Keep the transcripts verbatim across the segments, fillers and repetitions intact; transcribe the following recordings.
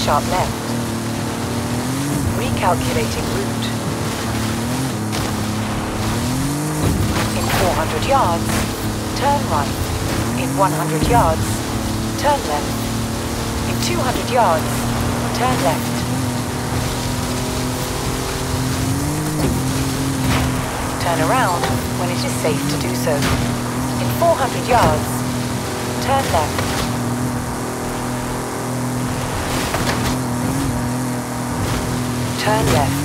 sharp left. Recalculating route. In four hundred yards, turn right. In one hundred yards, turn left. In two hundred yards, turn left. Turn around when it is safe to do so. In four hundred yards, turn left. Turn left.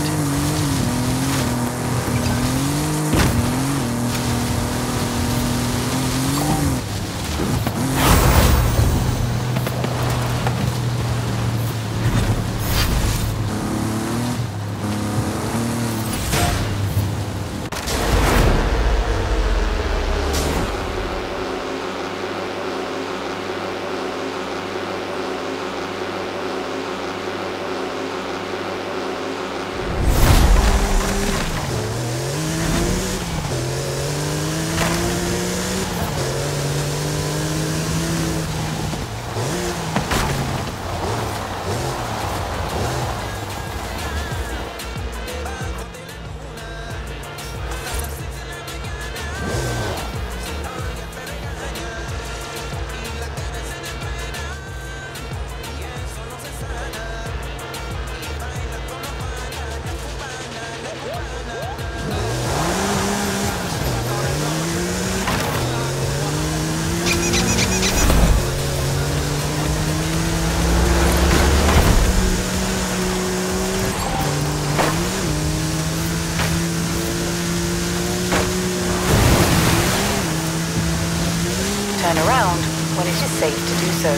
Turn around when it is safe to do so.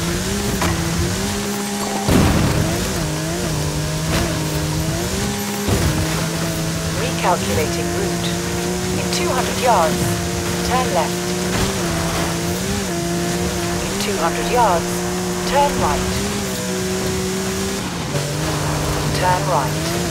Recalculating route. In two hundred yards, turn left. In two hundred yards, turn right. Turn right.